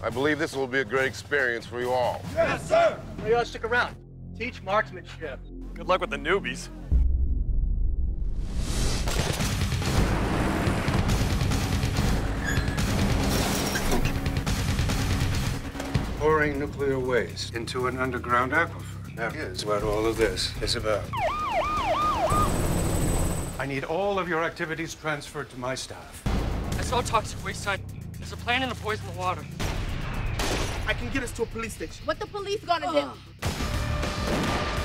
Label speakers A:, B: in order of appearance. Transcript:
A: I believe this will be a great experience for you all.
B: Yes, sir!
C: You ought to stick around. Teach marksmanship.
D: Good luck with the newbies.
E: Pouring nuclear waste into an underground aquifer. That is what all of this is about. I need all of your activities transferred to my staff.
F: I saw toxic waste sign. There's a plan to poison the water.
B: I can get us to a police station.
G: What the police gonna do?